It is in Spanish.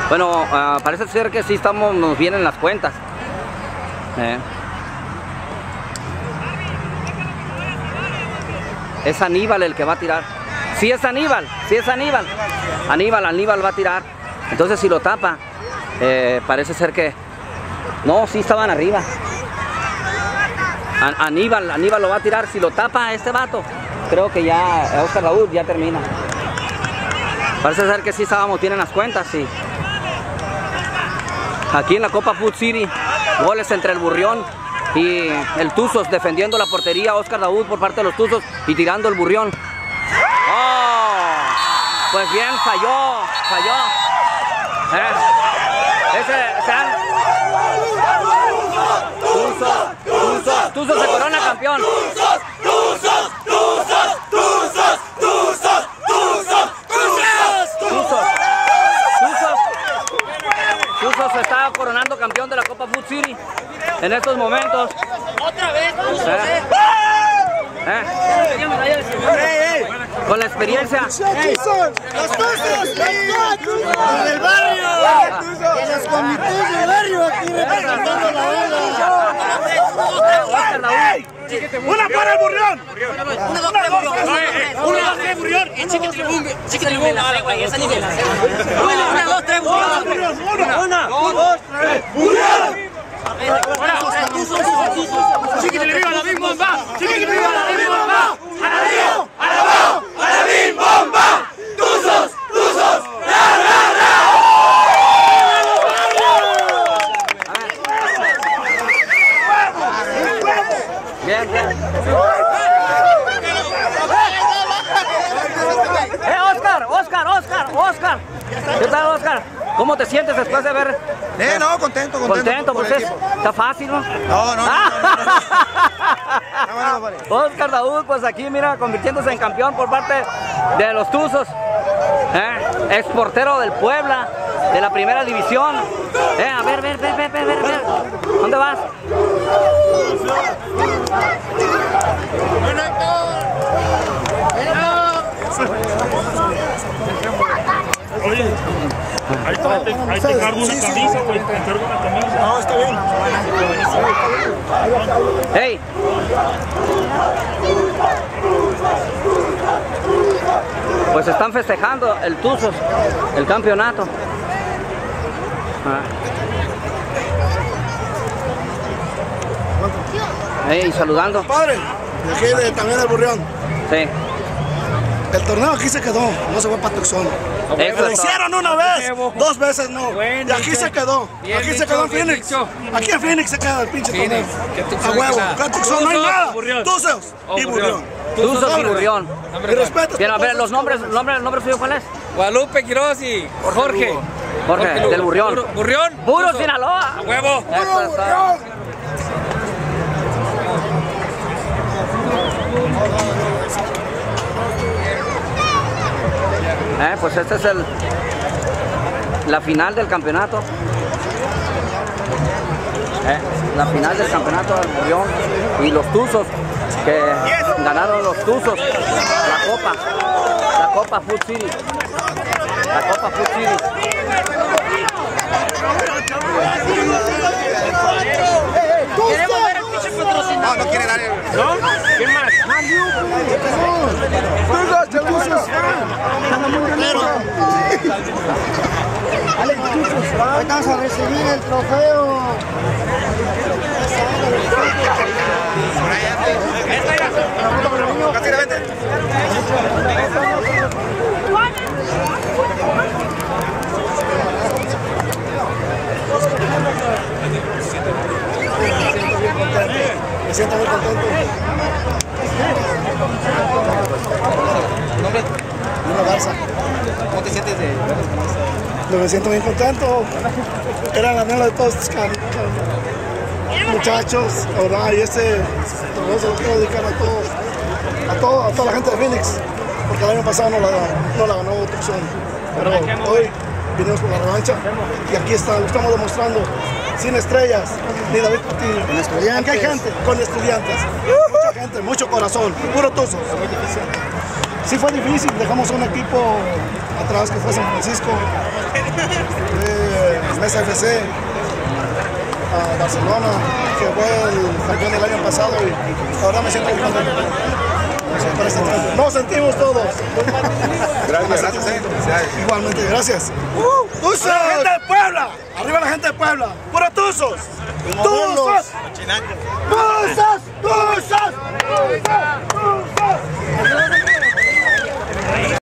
Bueno, parece ser que sí nos vienen las cuentas. Es Aníbal el que va a tirar. Sí es Aníbal, sí es Aníbal. Aníbal va a tirar. Entonces si lo tapa, parece ser que... No, sí estaban arriba. Aníbal lo va a tirar. Si lo tapa este vato, creo que ya Oscar Daud ya termina. Parece ser que sí estábamos bien en las cuentas, sí. Aquí en la Copa Food City, goles entre el Burrión y el Tuzos, defendiendo la portería. Oscar Daud por parte de los Tuzos y tirando el Burrión. ¡Oh! Pues bien, falló. Tuzos se corona campeón. Tuzos se está coronando campeón de la Copa Food City en estos momentos. Otra vez, Con la experiencia. ¡Los Tuzos! ¡Del barrio! ¡De los comités del barrio! Aquí representando la vela. ¡Una para el Burrión! ¡Una, dos, tres, Burrión! Y chiquete el bumba, güey, esa ni me la sé. ¡Una, dos, tres, Burrión! ¡Una, dos, tres, Burrión! ¡Chiquete le viva la bim bomba! ¡Chiquete le viva la bim bomba! ¡A la bim bomba! ¡Tuzos! ¡Ra, ra, ra! Bien. Oscar. ¿Qué tal, Oscar? ¿Cómo te sientes después de ver? No, contento. Contento, pues está fácil, ¿no? No. Oscar Daud, pues aquí, mira, convirtiéndose en campeón por parte de los Tuzos. Ex portero del Puebla, de la primera división. A ver. ¿Dónde vas? Oye, ahí te cargo una camisa, güey, te encargo una camisa. No, está bien. ¡Hey! Pues están festejando el Tuzos, el campeonato. Hey, saludando. Padre, de aquí también del Burrión. Sí. El torneo aquí se quedó, no se fue para Tucson. Lo hicieron una vez, 2 veces no. Y aquí se quedó. Aquí se quedó en Phoenix. Aquí en Phoenix se queda el pinche torneo. A huevo. Acá en Tucson no hay nada. Tuzos y Burrión. Tuzos y Burrión. Mi respeto. Bien, a ver, el nombre suyo, ¿cuál es? Guadalupe Quiroz y Jorge. Jorge, del Burrión. ¿Burrión? ¡Puro Sinaloa! ¡A huevo! ¡Puro Burrión! Pues esta es la final del campeonato. La final del campeonato del Burrión y los Tuzos, que ganaron los Tuzos la Copa Food City. La Copa Food City. Queremos ver el pinche patrocinador. No quiere dar el... ¿No? ¿Quién más? Hoy vamos a recibir el trofeo. Casi la vete. Me siento muy contento. ¿Nombre? Bruno Garza. ¿Cómo te sientes de...? Me siento bien contento. Era la anhelo de todos estos muchachos, la verdad, y torneo se lo quiero dedicar a toda la gente de Phoenix, porque el año pasado no la ganó Tucson, pero hoy vinimos con la revancha y aquí lo estamos demostrando, sin estrellas, ni David Coutinho. Con estudiantes. Aquí hay gente, con estudiantes, mucha gente, mucho corazón, puro Tuzos. Sí fue difícil, dejamos un equipo atrás que fue San Francisco. Mesa FC, a Barcelona, que fue el campeón del año pasado y ahora me siento contento. Nos sentimos todos. Gracias. Igualmente, gracias. ¡Tuzos! ¡Arriba la gente de Puebla! ¡Arriba la gente de Puebla! ¡Puro Tuzos! ¡Tuzos! ¡Tuzos! ¡Tuzos! ¡Tuzos!